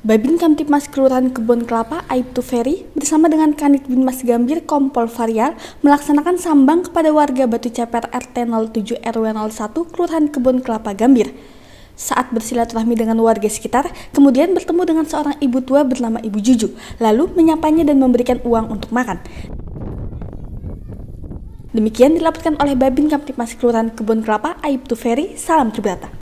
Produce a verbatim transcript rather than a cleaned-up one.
Babin Kamtibmas Kelurahan Kebon Kelapa Aibtu Ferry bersama dengan Kanit Binmas Gambir Kompol Varial melaksanakan sambang kepada warga Batu Ceper R T nol tujuh R W nol satu Kelurahan Kebon Kelapa Gambir. Saat bersilaturahmi dengan warga sekitar, kemudian bertemu dengan seorang ibu tua bernama Ibu Juju, lalu menyapanya dan memberikan uang untuk makan. Demikian dilaporkan oleh Babin Kamtibmas Kelurahan Kebon Kelapa Aibtu Ferry. Salam Tribrata.